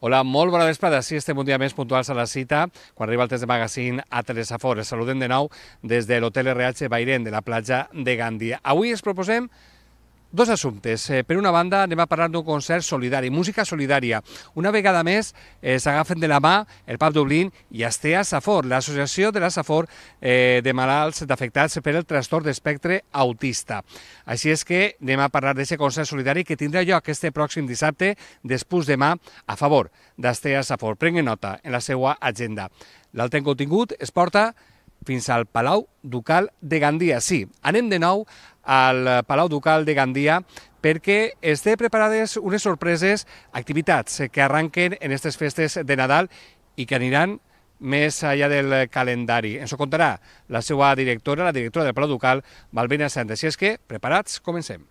Hola, molt bona vesprada. Sí, estem un dia més puntuals a la cita, quan arriba el test de magazín a Telesafor. Es saludem de nou des de l'Hotel RH Bairén, de la platja de Gandia. Avui es proposem dos assumptes. Per una banda, anem a parlar d'un concert solidari, música solidària. Una vegada més s'agafen de la mà el Pub Dublín i Astea Safor, l'associació de la Safor de malalts d'afectats per el trastorn d'espectre autista. Així és que anem a parlar d'aquest concert solidari que tindrà lloc este pròxim dissabte, després demà, a favor d'Astea Safor. Prenguen nota en la seva agenda. L'altre contingut es porta fins al Palau Ducal de Gandia. Sí, anem de nou al Palau Ducal de Gandia perquè es té preparades unes sorpreses, activitats que arranquen en aquestes festes de Nadal i que aniran més enllà del calendari. Ens ho contarà la seva directora, la directora del Palau Ducal, Malvina Santos. Així és que, preparats, comencem.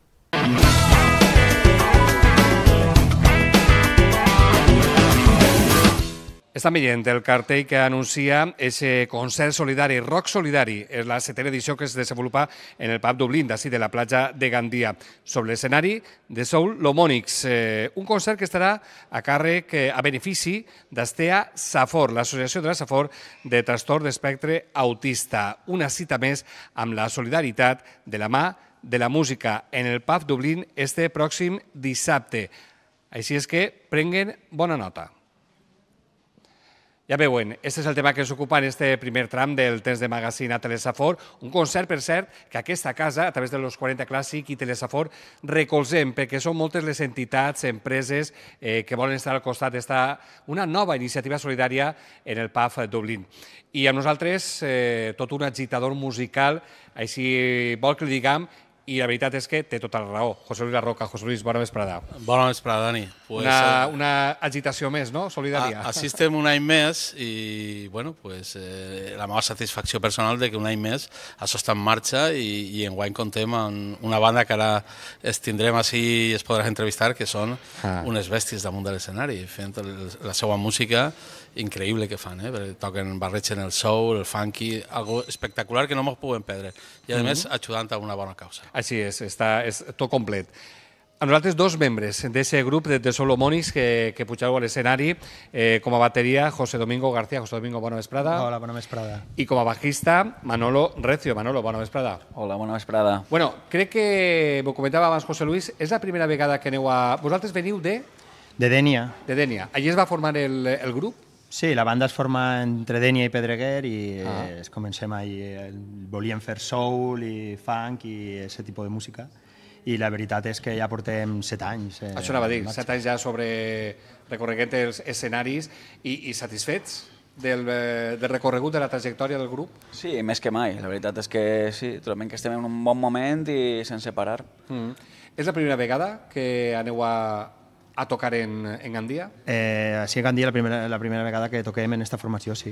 Estan veient el cartell que anuncia aquest concert solidari, rock solidari. És la setena edició que es desenvolupa en el Pub Dublín, d'ací de la platja de Gandia, sobre l'escenari de Soul Lomònics. Un concert que estarà a càrrec, a benefici d'Astea Safor, l'associació de la Safor de trastorn d'espectre autista. Una cita més amb la solidaritat de la mà de la música en el Pub Dublín este pròxim dissabte. Així és que prenguen bona nota. Ja veuen, aquest és el tema que ens ocupa en aquest primer tram del temps de magazín a Telesafor. Un concert, per cert, que aquesta casa, a través de los 40 Clàssic i Telesafor, recolzem, perquè són moltes les entitats, empreses que volen estar al costat d'esta una nova iniciativa solidària en el Pub Dublín. I amb nosaltres, tot un agitador musical, així vol que li diguem, i la veritat és que té tota la raó. José Luis Larroca. José Luis, bona vesprada. Bona vesprada, Dani. Una agitació més, no?, solidària. Així estem un any més i, bueno, la meva satisfacció personal de que un any més això està en marxa i enguany contem amb una banda que ara es tindrem així i es podrà entrevistar, que són unes bèsties damunt de l'escenari, fent la seva música increïble que fan, toquen, barregen el soul, el funky, algo espectacular que no ens puguem perdre. I a més, ajudant a una bona causa. Així és tot complet. A nosaltres dos membres d'aquest grup de Soul Lomònics que pujau a l'escenari, com a bateria, José Domingo García. José Domingo, bona vesprada. Hola, bona vesprada. I com a bajista, Manolo Recio. Manolo, bona vesprada. Hola, bona vesprada. Bueno, crec que, m'ho comentava abans José Luis, és la primera vegada que aneu a... Vosaltres veniu de... De Dénia. De Dénia. Allí es va formar el grup? Sí, la banda es forma entre Dénia i Pedreguer i comencem ahí. Volíem fer soul i funk i aquest tipus de música. I la veritat és que ja portem 7 anys. Això anava a dir, 7 anys ja recorreguent els escenaris i satisfets del recorregut de la trajectòria del grup? Sí, més que mai. La veritat és que sí, trobem que estem en un bon moment i sense parar. És la primera vegada que aneu a tocar en Gandia? Sí, a Gandia la primera vegada que toquem en aquesta formació, sí.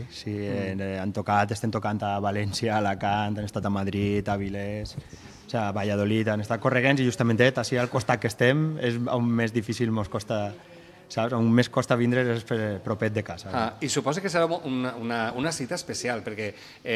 Estem tocant a València, a Alacant, han estat a Madrid, a Vilés, a Valladolid, han estat correguents i justament així al costat que estem és on més difícil ens costa, saps? On més costa vindre és propet de casa. I suposo que serà una cita especial, perquè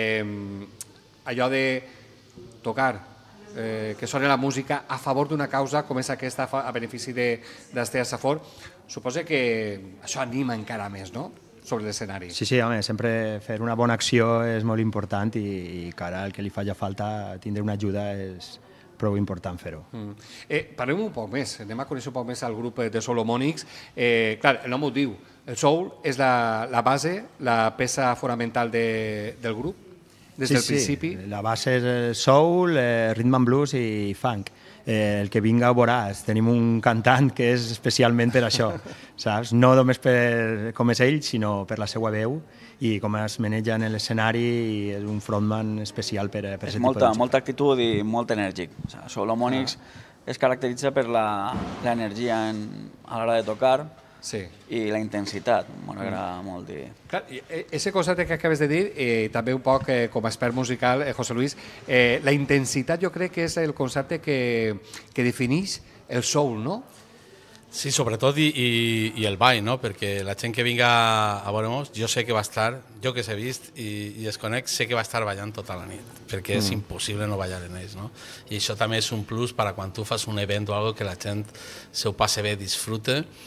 allò de tocar que soni la música a favor d'una causa com és aquesta a benefici d'Astea Safor, suposa que això anima encara més, no?, sobre l'escenari. Sí, home, sempre fer una bona acció és molt important i cara al que li faci falta tindre una ajuda és prou important fer-ho. Parlem un poc més, anem a conèixer un poc més el grup de Soul Lomònics. Clar, el nom ho diu, el soul és la base, la peça fonamental del grup? Des del principi? Sí, la base és soul, rhythm and blues i funk. El que vinga ho veuràs. Tenim un cantant que és especialment per això, saps? No només per com és ell, sinó per la seva veu i com es maneja en l'escenari i és un frontman especial per aquest tipus de música. Molta actitud i molt enèrgic. Soul Lomònics es caracteritza per l'energia a l'hora de tocar, i la intensitat, m'agrada molt dir. Clar, aquest concepte que acabes de dir, també un poc com a expert musical, José Luis, la intensitat jo crec que és el concepte que defineix el soul, no? Sí, sobretot i el ball, no? Perquè la gent que vinga a veure-nos, jo sé que va estar, jo que s'he vist i es conec, sé que va estar ballant tota la nit, perquè és impossible no ballar en ells, no? I això també és un plus per a quan tu fas un event o algo que la gent se ho passe bé, disfrute.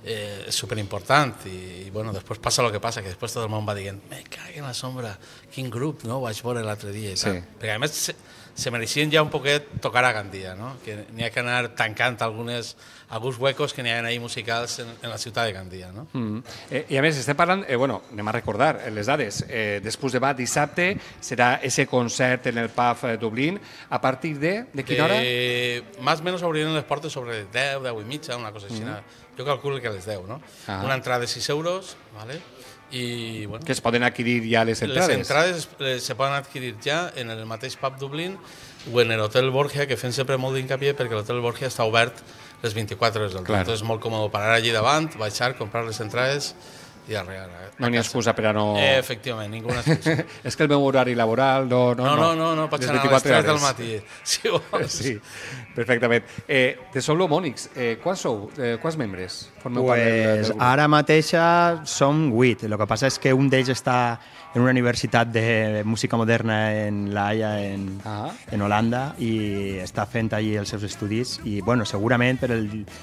és superimportant i bueno, després passa el que passa, que després tot el món va dient me cague en la sombra, quin grup, no? Ho vaig veure l'altre dia i tal. Perquè a més se mereixien ja un poquet tocar a Gandia, no? Que n'hi ha que anar tancant alguns huecos que n'hi ha ahí musicals en la ciutat de Gandia, no? I a més estem parlant, bueno, anem a recordar les dades, després demà dissabte serà ese concert en el pub Dublín, a partir de quina hora? Más o menos obririen les portes sobre les 10, 10 i mitja, una cosa així. Jo calculo que a les 10, no? Una entrada de 6 euros, ¿vale? Y, bueno, que es poden adquirir ja les entrades. Les entrades se poden adquirir ja en el mateix pub Dublín o en l'Hotel Borgia, que fem sempre molt d'incapié perquè l'Hotel Borgia està obert les 24 hores del dia. Entonces és molt còmode parar allí davant, baixar, comprar les entrades i arreglar. No n'hi ha excusa per a no... Efectivament, ninguna excusa. És que el meu horari laboral no pots anar a les 3 del matí, si vols. Sí, perfectament. De Solo Mònics, quants sou? Quants membres formeu part del grup? Ara mateixa som 8. El que passa és que un d'ells està en una universitat de música moderna en La Haia, en Holanda, i està fent allí els seus estudis i, bueno, segurament per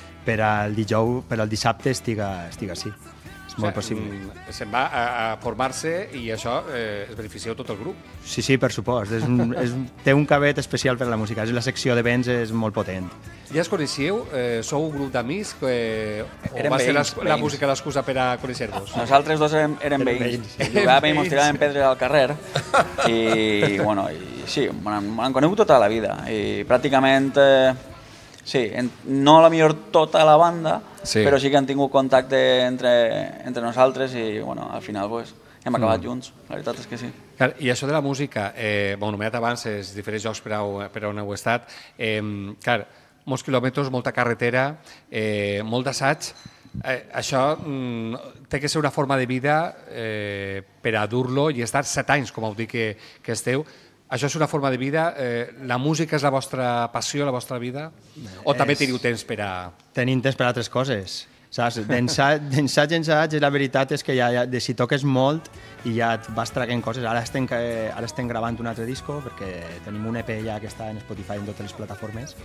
el dissabte estiga així. És molt possible. Se'n va a formar-se i això es beneficia tot el grup. Sí, per supost. Té un cabet especial per la música. La secció de vents és molt potent. Ja es coneixeu? Sou un grup d'amics? O va ser la música l'excusa per a conèixer-vos? Nosaltres dos érem veïns. Jugàvem i ens tiràvem pedres al carrer. I, bueno, sí, m'han conegut tota la vida. I pràcticament... Sí, no a la millor tota la banda, però sí que han tingut contacte entre nosaltres i bueno, al final pues, hem acabat junts, la veritat és que sí. I això de la música, anomenat abans els diferents jocs per on heu estat, molts quilòmetres, molta carretera, molt d'assaig, això té que ser una forma de vida per a dur-lo i estar 7 anys, com heu dit que esteu. Això és una forma de vida? La música és la vostra passió, la vostra vida? O també teniu temps per a... Tenim temps per a altres coses. D'ensaig en ensaig, la veritat és que si toques molt i ja et vas traient coses. Ara estem gravant un altre disco perquè tenim un EP ja que està en Spotify en totes les plataformes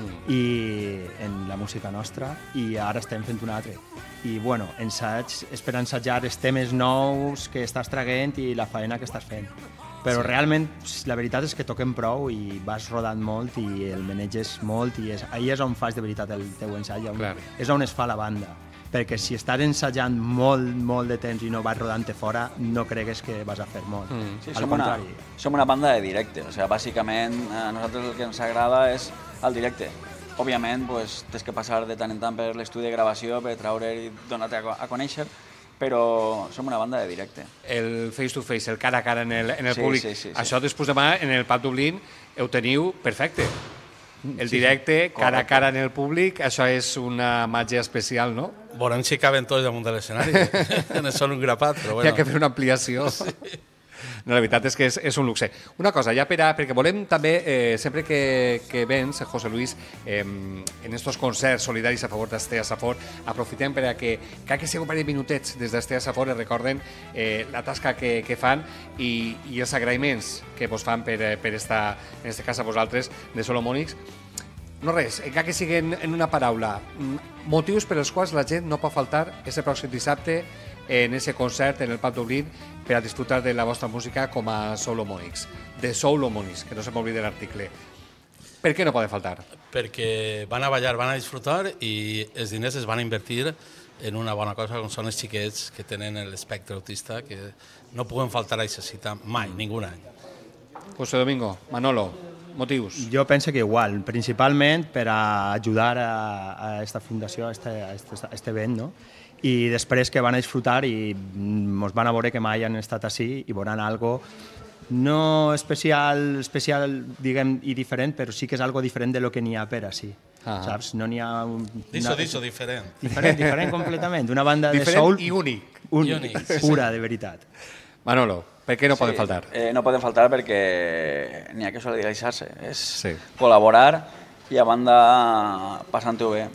i en la música nostra i ara estem fent un altre. I bueno, és per ensajar els temes nous que estàs traient i la feina que estàs fent. Però realment la veritat és que toquem prou i vas rodant molt i el maneges molt i ahir és on fas de veritat el teu ensaig, és on es fa la banda. Perquè si estàs ensajant molt de temps i no vas rodant-te fora, no cregues que vas a fer molt. Al contrari. Som una banda de directe, o sigui, bàsicament a nosaltres el que ens agrada és el directe. Òbviament, tens que passar de tant en tant per l'estudi de gravació per treure i donar-te a conèixer, però som una banda de directe. El face-to-face, el cara a cara en el públic, això després demà en el pub Dublín ho teniu perfecte. El directe, cara a cara en el públic, això és una màgia especial, no? Veurem si caben tots damunt de l'escenari. És un grapat, però bueno. Hi ha que fer una ampliació. No, la veritat és que és un luxe. Una cosa, ja perquè volem també, sempre que vens, José Luis, en estos concerts solidaris a favor d'Estea Safor, aprofitem per a que cada que sigui un parell de minutets des d'Estea Safor es recorden la tasca que fan i els agraïments que vos fan per estar, en aquest cas a vosaltres, de Solo Mònics. No res, encara que siguin en una paraula, motius per als quals la gent no pot faltar aquest pròxim dissabte en aquest concert en el pub Dublín per a disfrutar de la vostra música com a Solo Mònics, de Solo Mònics, que no se m'oblidi l'article. Per què no poden faltar? Perquè van a ballar, van a disfrutar i els diners es van a invertir en una bona cosa com són els xiquets que tenen l'espectre autista, que no poden faltar a aquesta cita mai, ningú any. José Domingo, Manolo, motius? Jo penso que igual, principalment per a ajudar a aquesta fundació, a aquest event, no? I després que van a disfrutar i ens van a veure que mai han estat així i veuran algo no especial, diguem, i diferent, però sí que és algo diferent de lo que n'hi ha per així. Saps? No n'hi ha... Disso, diferent. Diferent completament. Una banda de soul... Diferent i únic. Únic, pura, de veritat. Manolo, per què no poden faltar? No poden faltar perquè n'hi ha que solidaritzar-se. És col·laborar i a banda passant-ho bé.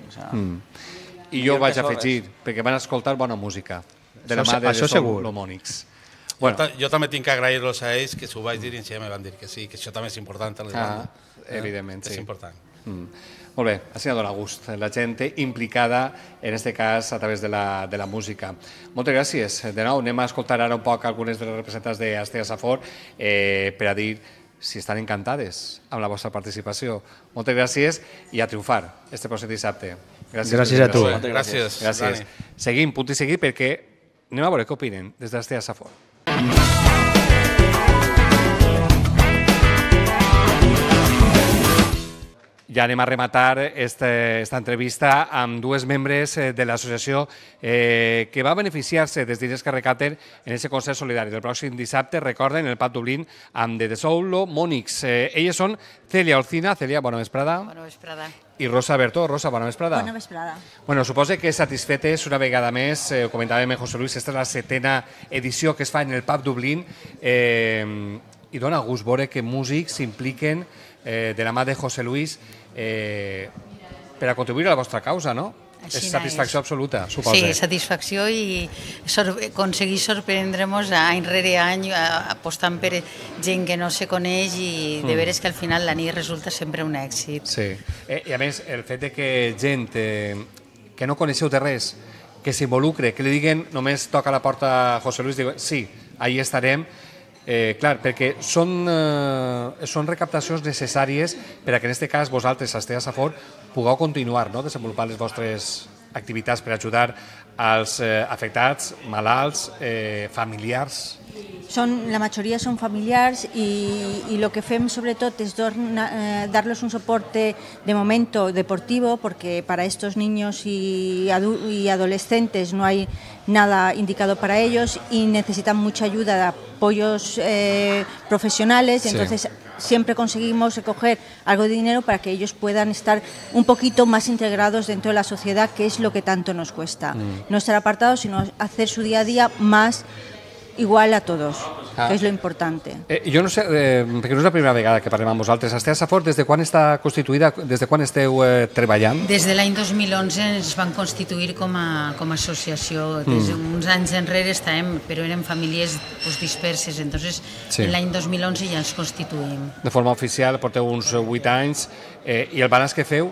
I jo vaig afegir, perquè van escoltar bona música, de la mà de Solo Mònics. Jo també tinc que agrair-los a ells, que s'ho vaig dir i em van dir que sí, que això també és important. Evidentment, sí. És important. Molt bé, així dona gust. La gent implicada, en aquest cas, a través de la música. Moltes gràcies. De nou, anem a escoltar ara un poc algunes de les representants d'Astea Safor per a dir si estan encantades amb la vostra participació. Moltes gràcies i a triomfar este pròxim dissabte. Gràcies a tu. Gràcies. Seguim, punt i seguit, perquè anem a veure què opinen des d'Astea Safor. Ja anem a rematar esta entrevista amb dues membres de l'associació que va beneficiar-se dels diners que recapten en aquest concert solidari del pròxim dissabte, recorden, el Pub Dublín, amb The Soul Monics. Elles són Celia Olcina. Celia, bona vesprada. Bona vesprada. I Rosa Bertó. Rosa, bona vesprada. Bona vesprada. Bueno, suposo que satisfetes una vegada més, ho comentàvem amb José Luis, esta és la 7ª edició que es fa en el Pub Dublín i dona gust veure que músics s'impliquen de la mà de José Luis per a contribuir a la vostra causa, no? Així És satisfacció absoluta, suposo. Sí, satisfacció i aconseguir sorprendre'ns any rere any apostant per gent que no se coneix i de veres que al final la nit resulta sempre un èxit. Sí, i a més el fet de que gent que no coneixeu de res, que s'involucre, que li diguen només toca la porta a José Luis, diu sí, ahí estarem. Clar, perquè són recaptacions necessàries per a que en aquest cas vosaltres, Astea Safor, pugueu continuar desenvolupant les vostres activitats per ajudar als afectats, malalts, familiars. La mayoría son familiares y lo que fem sobretot es darles un soporte de momento deportivo, porque para estos niños y adolescentes no hay nada indicado para ellos y necesitan mucha ayuda de apoyos profesionales, y entonces siempre conseguimos recoger algo de dinero para que ellos puedan estar un poquito más integrados dentro de la sociedad, que es lo que tanto nos cuesta. No estar apartados, sino hacer su día a día más igual a todos, que és lo importante. Jo no sé, perquè no és la primera vegada que parlem amb vosaltres. Astea Safor, des de quan està constituïda, des de quan esteu treballant? Des de l'any 2011 ens van constituir com a associació. Des d'uns anys enrere estàvem, però eren famílies disperses, entonces en l'any 2011 ja ens constituïm. De forma oficial, porteu uns 8 anys, i el balanç que feu?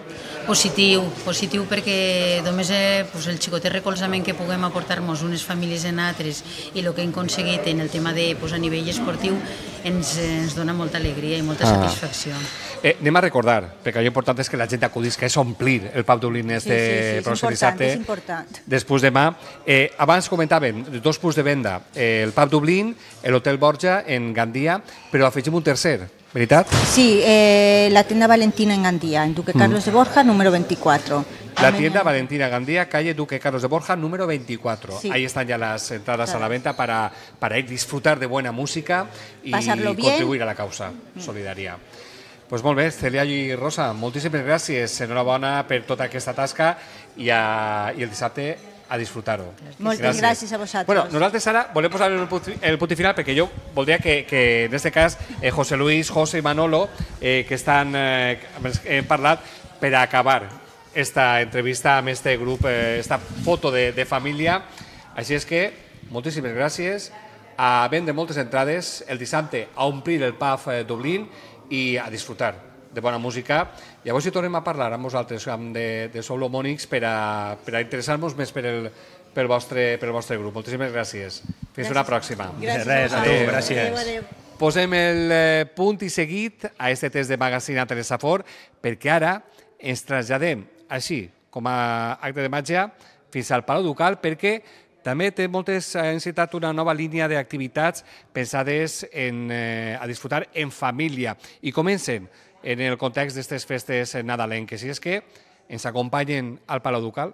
Positiu perquè només el xicotet recolzament que puguem aportar-nos unes famílies en altres i el que hem aconseguit en el tema de a nivell esportiu ens dona molta alegria i molta satisfacció. Anem a recordar, perquè allò important és que la gent acudís, que és omplir el Pub Dublín este pròxim dissabte, després demà. Abans comentàvem 2 punts de venda, el Pub Dublín, l'Hotel Borja en Gandia, però afegim un tercer, veritat? Sí, la tienda Valentina en Gandía, en Duque Carlos de Borja, número 24. La tienda Valentina Gandía, calle Duque Carlos de Borja, número 24. Sí. Ahí están ya las entradas a la venta para ir a disfrutar de buena música y contribuir a la causa solidaria. Pues molt bé, Celia i Rosa, moltíssimes gràcies. Enhorabona per tota aquesta tasca i el dissabte a disfrutar-ho. Moltes gràcies a vosaltres. Bueno, nosaltres ara volem posar el punt final perquè jo voldria que en aquest cas José Luis, José i Manolo, que hem parlat per acabar esta entrevista amb este grup, esta foto de família. Així és que, moltíssimes gràcies, a vendre moltes entrades el dissabte, a omplir el Pub Dublín i a disfrutar de bona música. Llavors hi tornem a parlar amb vosaltres de Soul Monics per a interessar-nos més pel vostre grup. Moltíssimes gràcies. Fins una pròxima. Gràcies. Posem el punt i seguit a este test de Magazine a Teresa Safor, perquè ara ens traslladem així, com a acte de màgia, fins al Palau Ducal, perquè també té ha encetat una nova línia d'activitats pensades a disfrutar en família i comencen en el context d'aquestes festes nadalenques. I és que ens acompanyen al Palau Ducal.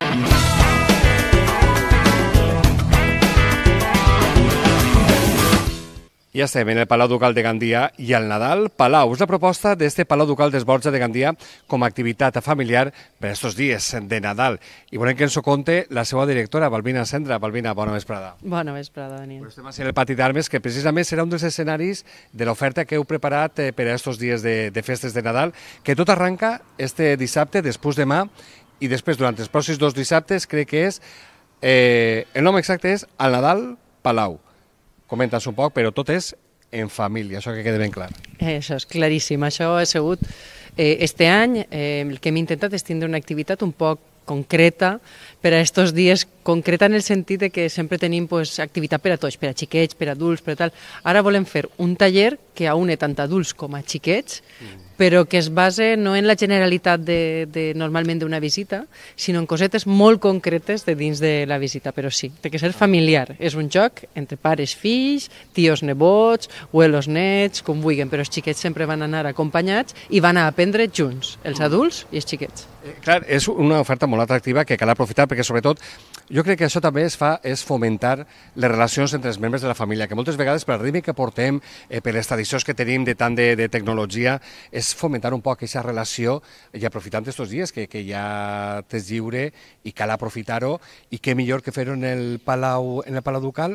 Ja estem en el Palau Ducal de Gandia i al Nadal Palau. És la proposta d'este Palau Ducal d'Esborja de Gandia com a activitat familiar per aquests dies de Nadal. I volem que ens ho conte la seva directora, Balbina Cendra. Balbina, bona vesprada. Bona vesprada, Daniel. Estem a el Pati d'Armes, que precisament serà un dels escenaris de l'oferta que heu preparat per a aquests dies de festes de Nadal, que tot arranca este dissabte, després demà, i després durant els pròxims 2 dissabtes, crec que és, el nom exacte és Al Nadal Palau. Comentes un poc, però tot és en família, això que queda ben clar. Això és claríssim. Això ha sigut Este any el que hem intentat és tindre una activitat un poc concreta per a estos dies, concreta en el sentit de que sempre tenim activitat per a tots, per a xiquets, per a adults, per a tal. Ara volem fer un taller que aúne tant adults com a xiquets, però que es base no en la generalitat normalment d'una visita, sinó en cosetes molt concretes de dins de la visita, però sí, té que ser familiar. És un joc entre pares, fills, tios, nebots, abuelos, nets, com vulguin, però els xiquets sempre van anar acompanyats i van a aprendre junts, els adults i els xiquets. Clar, és una oferta molt atractiva que cal aprofitar perquè, sobretot, jo crec que això també és fomentar les relacions entre els membres de la família, que moltes vegades per el ritme que portem, per les tradicions que tenim de tant de tecnologia, és fomentar un poc aquesta relació i aprofitant aquests dies que ja t'és lliure i cal aprofitar-ho, i què millor que fer-ho en el Palau Ducal.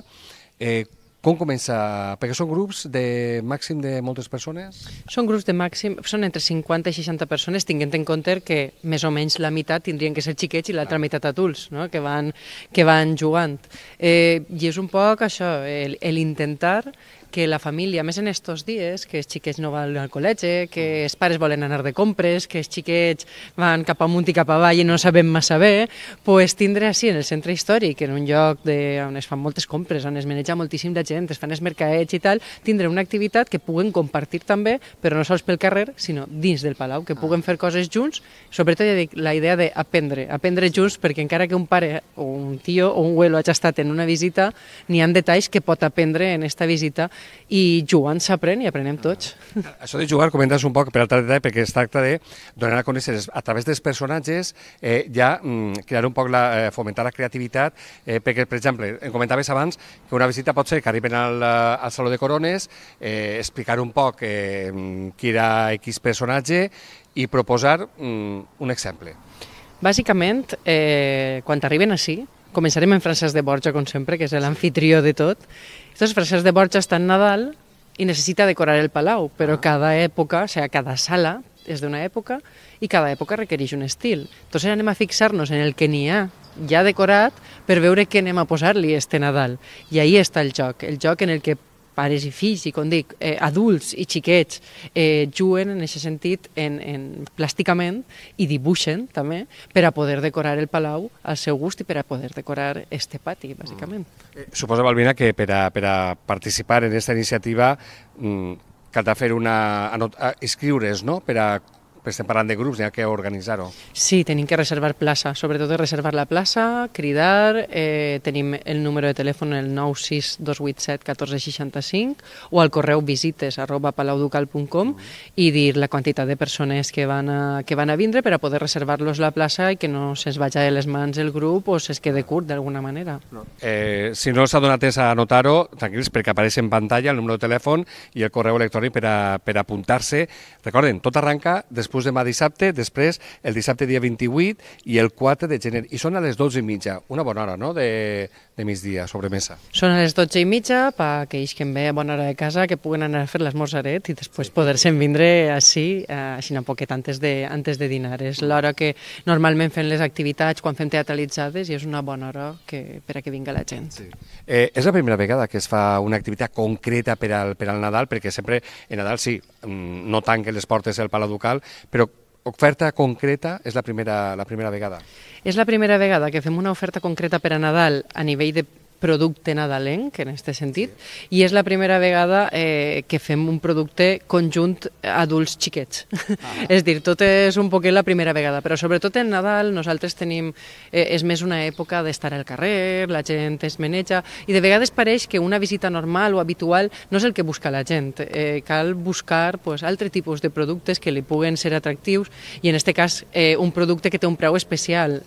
Com comença? Perquè són grups de màxim de moltes persones? Són grups de màxim, són entre 50 i 60 persones, tinguent en compte que més o menys la meitat tindrien que ser xiquets i l'altra meitat adults, no? que van jugant. I és un poc això, l'intentar que la família, més en estos dies, que els xiquets no van al col·legi, que els pares volen anar de compres, que els xiquets van cap amunt i cap avall i no sabem massa bé, pues tindre així en el centre històric, en un lloc on es fan moltes compres, on es maneja moltíssim de gent, es fan els mercaets i tal, tindre una activitat que puguen compartir també, però no sols pel carrer, sinó dins del Palau, que puguen fer coses junts, sobretot la idea d'aprendre junts, perquè encara que un pare o un tio o un abuelo hagi estat en una visita, n'hi ha detalls que pot aprendre en esta visita i jugant s'aprèn i aprenem tots. Això de jugar, comentes un poc per altre detall, perquè es tracta de donar a conèixer a través dels personatges, ja crear un poc, fomentar la creativitat, perquè, per exemple, em comentaves abans que una visita pot ser que arriben al Saló de Corones, explicar un poc qui era X personatge i proposar un exemple. Bàsicament, quan arriben ací, començarem en Francesc de Borja, com sempre, que és l'anfitrió de tot. Entonces, Francesc de Borja està en Nadal i necessita decorar el Palau, però cada època, o sigui, cada sala és d'una època i cada època requereix un estil. Entonces anem a fixar-nos en el que n'hi ha ja decorat per veure què anem a posar-li este Nadal. I ahí està el joc en el que pares i fills, i com dic, adults i xiquets juguen en aquest sentit plàsticament i dibuixen també per a poder decorar el Palau al seu gust i per a poder decorar este pati, bàsicament. Suposo, Balbina, que per a participar en aquesta iniciativa caldrà fer inscriure's, no?, estem parlant de grups, n'hi ha que organitzar-ho. Sí, tenim que reservar plaça, sobretot reservar la plaça, cridar, tenim el número de telèfon el 96287 1465 o al correu visites@palauducal.com i dir la quantitat de persones que van a vindre per a poder reservar-los la plaça i que no se'ns vagi de les mans el grup o se'ns quede curt d'alguna manera. Si no s'ha donat temps a anotar-ho, tranquils, perquè apareix en pantalla el número de telèfon i el correu electrònic per apuntar-se. Recorden, tot arranca després demà dissabte, després el dissabte dia 28 i el 4 de gener. I són a les 12:30, una bona hora, no?, de migdia, sobremesa. Són a les 12:30 per aquells que en ve a bona hora de casa, que puguen anar a fer l'esmorzaret i després poder-se'n vindre així un poquet antes de dinar. És l'hora que normalment fem les activitats quan fem teatralitzades i és una bona hora per a que vinga la gent. Sí. És la primera vegada que es fa una activitat concreta per al Nadal, perquè sempre en Nadal sí, no tanquen les portes del Palau Ducal, però oferta concreta és la primera vegada. És la primera vegada que fem una oferta concreta per a Nadal a nivell de producte nadalenc, en aquest sentit, i és la primera vegada que fem un producte conjunt adults xiquets. És dir, tot és un poquet la primera vegada, però sobretot en Nadal nosaltres tenim, és més una època d'estar al carrer, la gent es maneja, i de vegades pareix que una visita normal o habitual no és el que busca la gent. Cal buscar altres tipus de productes que li puguen ser atractius, i en aquest cas un producte que té un preu especial,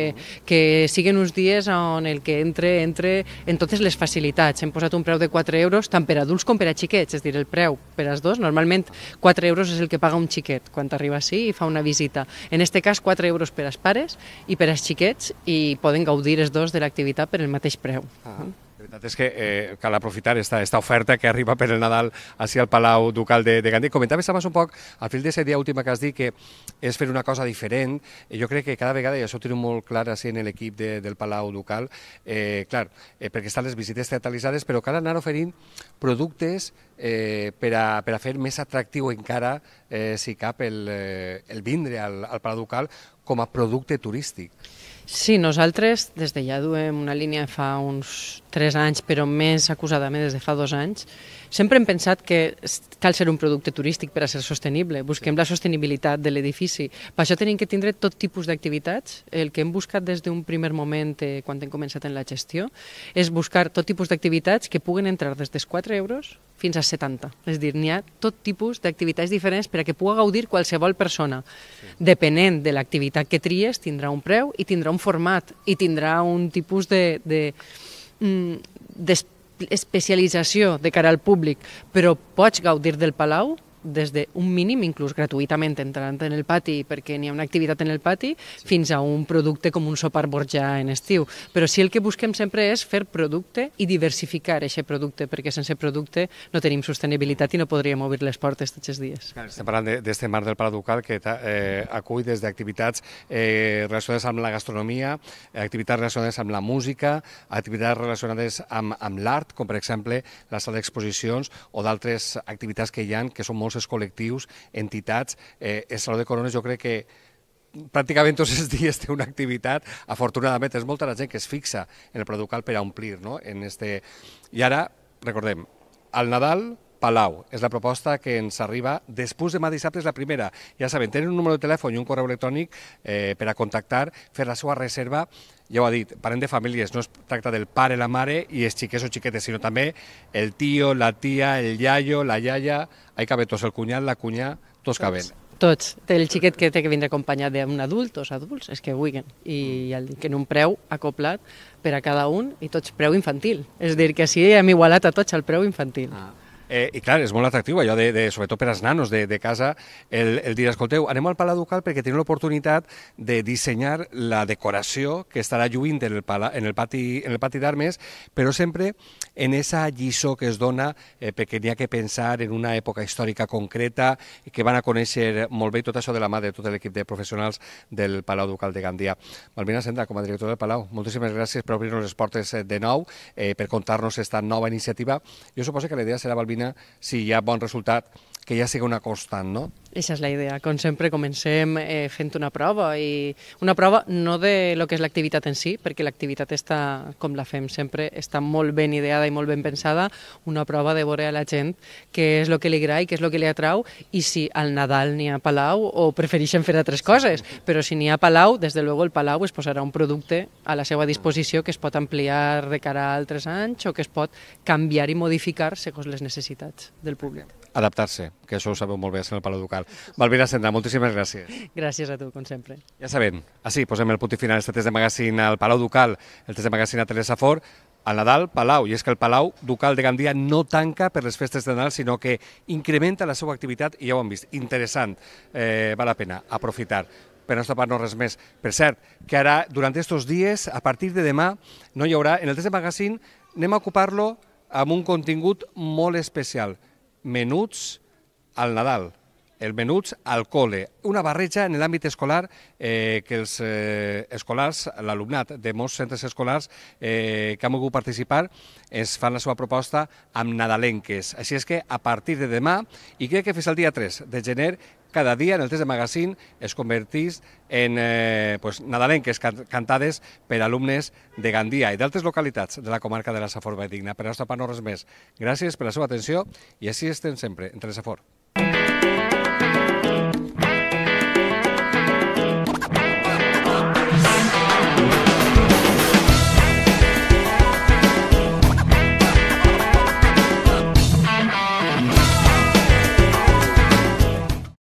que siguin uns dies on el que entre en totes les facilitats. Hem posat un preu de 4 euros tant per adults com per a xiquets, és dir, el preu per als dos. Normalment 4 euros és el que paga un xiquet quan arriba així i fa una visita. En aquest cas 4 euros per als pares i per als xiquets, i poden gaudir els dos de l'activitat per el mateix preu. La veritat és que cal aprofitar esta oferta que arriba per el Nadal així al Palau Ducal de Gandia. Comentaves abans un poc, al fil d'aquesta idea última que has dit, que és fer una cosa diferent. Jo crec que cada vegada, i això ho tenim molt clar així en l'equip del Palau Ducal, clar, perquè estan les visites teatralitzades, però cal anar oferint productes per a fer més atractiu encara, si cap, el vindre al Palau Ducal com a producte turístic. Sí, nosaltres des de ja duem una línia fa uns 3 anys, però més acusadament des de fa 2 anys, sempre hem pensat que cal ser un producte turístic per a ser sostenible. Busquem la sostenibilitat de l'edifici. Per això tenim que tindre tot tipus d'activitats. El que hem buscat des d'un primer moment, quan hem començat en la gestió, és buscar tot tipus d'activitats que puguen entrar des dels 4 euros fins a 70. És a dir, n'hi ha tot tipus d'activitats diferents per a que pugui gaudir qualsevol persona. Depenent de l'activitat que tries, tindrà un preu i tindrà un format i tindrà un tipus d'especialització de cara al públic, però pots gaudir del Palau des d'un mínim, inclús gratuïtament entrant en el pati perquè n'hi ha una activitat en el pati, fins a un producte com un sopar borjà en estiu. Però sí el que busquem sempre és fer producte i diversificar aquest producte, perquè sense producte no tenim sostenibilitat i no podríem obrir les portes tots els dies. Estem parlant d'aquest marc del Palau Ducal que acull des d'activitats relacionades amb la gastronomia, activitats relacionades amb la música, activitats relacionades amb l'art, com per exemple la sala d'exposicions o d'altres activitats que hi ha, que són molts col·lectius, entitats. El Saló de Corones jo crec que pràcticament tots els dies té una activitat. Afortunadament és molta la gent que es fixa en el Palau Ducal per a omplir, no? I ara, recordem, al Nadal, Palau. És la proposta que ens arriba després demà dissabte, és la primera. Ja saben, tenen un número de telèfon i un correu electrònic per a contactar, fer la seva reserva. Ja ho ha dit, parent de famílies, no es tracta del pare, la mare i els xiquets o xiquetes, sinó també el tio, la tia, el iaio, la iaia, hi caben tots, el cunyat, la cunyà, tots caben. Tots. El xiquet que té que vindre acompanyat d'un adult, dos adults, és que vulguin. I que en un preu acoplat per a cada un i tots preu infantil. És a dir, que així hem igualat a tots el preu infantil. I clar, és molt atractiu allò, sobretot per als nanos de casa, el dir, escolteu, anem al Palau Ducal perquè tenim l'oportunitat de dissenyar la decoració que estarà lluint en el pati d'armes, però sempre en aquesta lliçó que es dona, perquè n'hi ha que pensar en una època històrica concreta, que van a conèixer molt bé tot això de la mà de tot l'equip de professionals del Palau Ducal de Gandia. Malvina Sendra, com a director del Palau, moltíssimes gràcies per obrir-nos les portes de nou, per contar-nos aquesta nova iniciativa. Jo suposo que la idea serà, Malvina, si hi ha bon resultat, que ja sigui una constant, no? Aquesta és la idea. Com sempre comencem fent una prova, i una prova no de lo que és l'activitat en si, perquè l'activitat està, com la fem sempre, està molt ben ideada i molt ben pensada, una prova de veure a la gent què és el que li agrada i què és el que li atrau, i si al Nadal n'hi ha Palau o prefereixen fer altres coses, però si n'hi ha Palau, des de luego el Palau es posarà un producte a la seva disposició que es pot ampliar de cara a altres anys o que es pot canviar i modificar segons les necessitats del públic. Adaptar-se, que això ho sabeu molt bé en el Palau Ducal. Malvina Sendra, moltíssimes gràcies. Gràcies a tu, com sempre. Ja sabem, així posem el punt i final este test de magazín al Palau Ducal, el test de magazín a Telesafor, al Nadal, Palau, i és que el Palau Ducal de Gandia no tanca per les festes de Nadal, sinó que incrementa la seva activitat, i ja ho hem vist, interessant, val la pena aprofitar. Per nostra part no res més. Per cert, que ara, durant aquests dies, a partir de demà, no hi haurà, en el test de magazín, anem a ocupar-lo amb un contingut molt especial. Menuts al Nadal, el menuts al cole, una barreja en l'àmbit escolar que els escolars, l'alumnat de molts centres escolars que han volgut participar es fan la seva proposta amb nadalenques. Així és que a partir de demà, i crec que fins al dia 3 de gener, cada dia en el test de magazín es convertís en nadalenques cantades per alumnes de Gandia i d'altres localitats de la comarca de la Safor Valldigna. Per la nostra part no res més. Gràcies per la seva atenció i així estem sempre, en Telesafor.